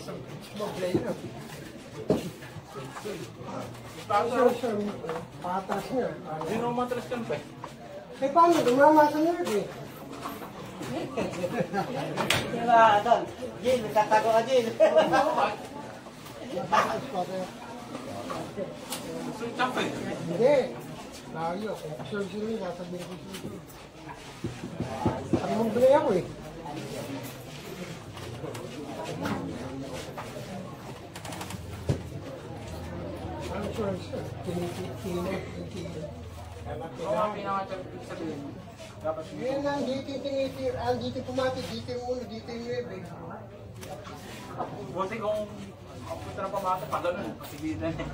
Patras niya. Hindi naman matras ka pa eh. Eh, paano? Dumamasa niya eh. Diba, Don? Jin, nagtatago ka, Jin. Sultang pa eh. Hindi. Layo. Kung sure-sure yun, sasabihin ko sure-sure. Ang mag-play ako eh. Ang sure-sure. Kinikinig. Oo nga, pinangatag sabihin. Dapat Yan ang GT pumati, GT muna, GT 9. buti kung ang punta na pamata pa ganun. Kasi bida na eh.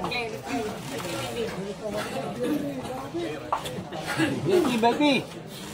Becky, Becky!